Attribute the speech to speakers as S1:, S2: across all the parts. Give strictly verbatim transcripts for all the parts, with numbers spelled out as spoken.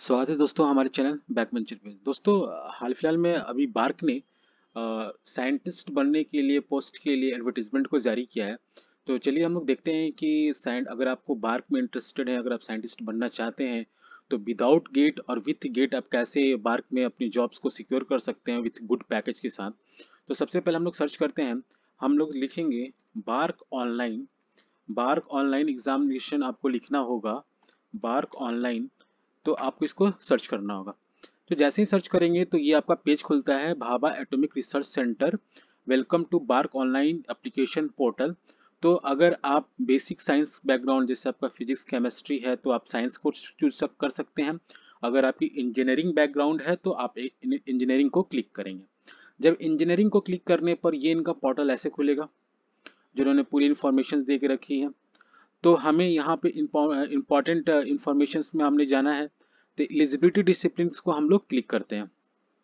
S1: स्वागत है दोस्तों हमारे चैनल बैकबेंचर पे। दोस्तों हाल फिलहाल में अभी बार्क ने साइंटिस्ट बनने के लिए पोस्ट के लिए एडवर्टीजमेंट को जारी किया है। तो चलिए हम लोग देखते हैं कि साइंट अगर आपको बार्क में इंटरेस्टेड है, अगर आप साइंटिस्ट बनना चाहते हैं तो विदाउट गेट और विथ गेट आप कैसे बार्क में अपनी जॉब्स को सिक्योर कर सकते हैं विथ गुड पैकेज के साथ। तो सबसे पहले हम लोग सर्च करते हैं, हम लोग लिखेंगे BARC online. BARC online examination आपको लिखना होगा, बार्क ऑनलाइन। तो आपको इसको सर्च करना होगा। तो जैसे ही सर्च करेंगे तो ये आपका पेज खुलता है, Bhabha atomic research centre, welcome to BARC online application portal. तो अगर आप बेसिक साइंस बैकग्राउंड जैसे आपका फिजिक्स केमिस्ट्री है तो आप साइंस को चूज कर सकते हैं। अगर आपकी इंजीनियरिंग बैकग्राउंड है तो आप इंजीनियरिंग को क्लिक करेंगे। जब इंजीनियरिंग को क्लिक करने पर ये इनका पोर्टल ऐसे खुलेगा, जिन्होंने पूरी इंफॉर्मेशन दे के रखी है। तो हमें यहाँ पे इम्पॉर्टेंट इंफॉर्मेशन में हमने जाना है, तो एलिजिबिलिटी डिसिप्लिन को हम लोग क्लिक करते हैं।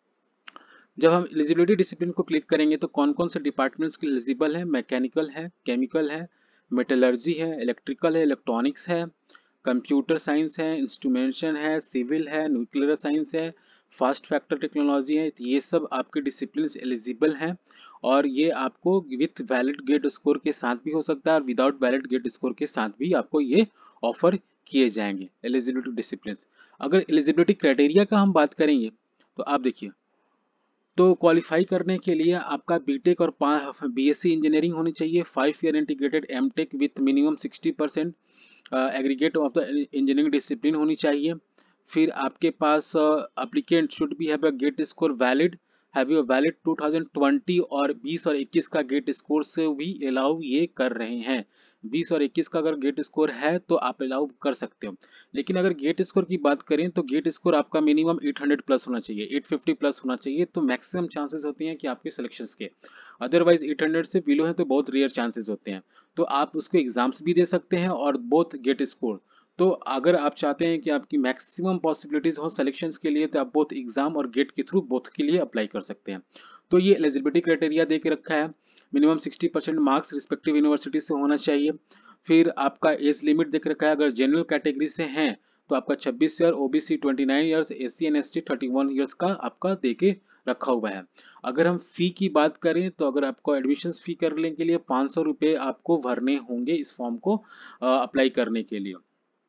S1: जब हम एलिजिबिलिटी डिसिप्लिन को क्लिक करेंगे तो कौन कौन से डिपार्टमेंट्स के एलिजिबल है, मैकेनिकल है, केमिकल है, मेटलर्जी है, इलेक्ट्रिकल है, इलेक्ट्रॉनिक्स है, कंप्यूटर साइंस है, इंस्ट्रूमेंटेशन है, सिविल है, न्यूक्लियर साइंस है, फास्ट फैक्टर टेक्नोलॉजी है। तो ये सब आपके डिसिप्लिन एलिजिबल हैं और ये आपको विथ वैलिड गेट स्कोर के साथ भी हो सकता है और विदाउट वैलिड गेट स्कोर के साथ भी आपको ये ऑफर किए जाएंगे एलिजिबिलिटी डिसिप्लिन। अगर एलिजिबिलिटी क्राइटेरिया का हम बात करेंगे तो आप देखिए, तो क्वालिफाई करने के लिए आपका बीटेक और बीएससी इंजीनियरिंग होनी चाहिए, five year integrated MTech with minimum sixty percent aggregate of the engineering discipline होनी चाहिए। फिर आपके पास applicant should be have a GATE score valid, have you valid two thousand twenty और बीस और इक्कीस का गेट स्कोर से भी अलाउ ये कर रहे हैं। बीस और इक्कीस का अगर गेट स्कोर है तो आप अलाउ कर सकते हो। लेकिन अगर गेट स्कोर की बात करें तो गेट स्कोर आपका मिनिमम एट हंड्रेड प्लस होना चाहिए, एट फिफ्टी प्लस होना चाहिए, तो मैक्सिमम चांसेस होते हैं कि आपके सिलेक्शंस के। अदरवाइज एट हंड्रेड से बिलो है तो बहुत रेयर चांसेस होते हैं। तो आप उसको एग्जाम्स भी दे सकते हैं और बोथ गेट स्कोर। तो अगर आप चाहते हैं कि आपकी मैक्सिमम पॉसिबिलिटीज हो सिलेक्शंस के लिए तो आप बोथ एग्जाम और गेट के थ्रू बोथ के लिए अप्लाई कर सकते हैं। तो ये एलिजिबिलिटी क्राइटेरिया दे के रखा है, minimum sixty percent marks respective university से होना चाहिए। फिर आपका एज लिमिट देख रखा है, अगर जनरल कैटेगरी से हैं तो आपका छब्बीस year, OBC twenty nine years, SC and ST thirty one years का आपका देके रखा हुआ है। अगर हम फी की बात करें तो अगर आपको एडमिशन फी करने के लिए पाँच सौ रुपये आपको भरने होंगे इस फॉर्म को अप्लाई करने के लिए।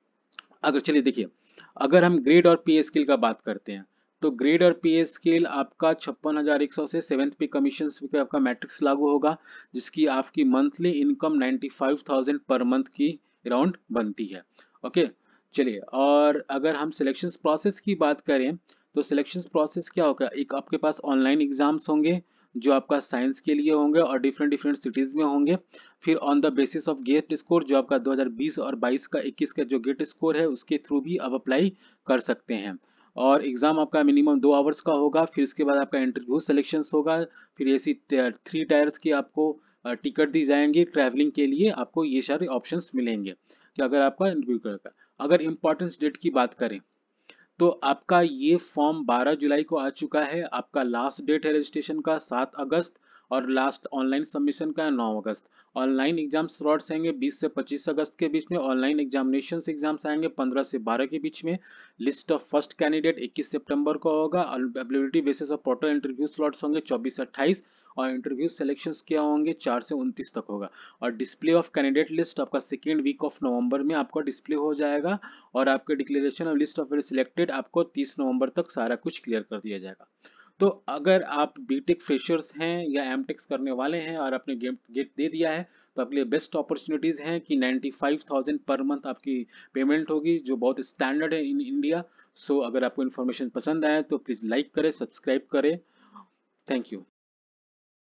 S1: अगर चलिए देखिए, अगर हम ग्रेड और पे स्केल का बात करते हैं तो ग्रेड और पे स्केल आपका छप्पन हजार एक सौ से सेवेंथ पे कमीशन पे आपका मैट्रिक्स लागू होगा, जिसकी आपकी monthly income ninety five thousand per month की अराउंड बनती है। ओके, चलिए, और अगर हम सिलेक्शन प्रोसेस की बात करें तो सिलेक्शन प्रोसेस क्या होगा, एक आपके पास ऑनलाइन एग्जाम्स होंगे जो आपका साइंस के लिए होंगे और डिफरेंट डिफरेंट सिटीज में होंगे। फिर on the basis of GATE score जो आपका दो हज़ार बीस और बाईस का इक्कीस का जो गेट स्कोर है उसके थ्रू भी आप अप्लाई कर सकते हैं। और एग्जाम आपका मिनिमम दो आवर्स का होगा। फिर इसके बाद आपका इंटरव्यू सिलेक्शन होगा। फिर ऐसी थ्री टायर्स की आपको टिकट दी जाएंगी, ट्रैवलिंग के लिए आपको ये सारे ऑप्शंस मिलेंगे कि अगर आपका इंटरव्यू करेगा। अगर इम्पोर्टेंस डेट की बात करें तो आपका ये फॉर्म बारह जुलाई को आ चुका है, आपका लास्ट डेट है रजिस्ट्रेशन का सात अगस्त और लास्ट ऑनलाइन सबमिशन का है नौ अगस्त। ऑनलाइन एग्जाम स्लॉट्स आएंगे बीस से पच्चीस अगस्त के बीच में, ऑनलाइन एग्जामिनेशन एग्जाम्स आएंगे पंद्रह से बारह के बीच में। लिस्ट ऑफ फर्स्ट कैंडिडेट इक्कीस सितंबर को होगा। Availability basis of portal interview slots होंगे चौबीस से अट्ठाईस और इंटरव्यू सिलेक्शंस क्या होंगे चार से उनतीस तक होगा। और डिस्प्ले ऑफ कैंडिडेट लिस्ट आपका सेकेंड वीक ऑफ नवंबर में आपका डिस्प्ले हो जाएगा और आपके declaration of list of selected आपको तीस नवंबर तक सारा कुछ क्लियर कर दिया जाएगा। तो अगर आप बीटेक फ्रेशर्स हैं या एमटेक्स करने वाले हैं और आपने गेट गेट दे दिया है तो आपके लिए बेस्ट अपॉर्चुनिटीज हैं कि ninety five thousand per month आपकी पेमेंट होगी, जो बहुत स्टैंडर्ड है इन इंडिया। सो अगर आपको इन्फॉर्मेशन पसंद आए तो प्लीज़ लाइक करें, सब्सक्राइब करें। Thank you.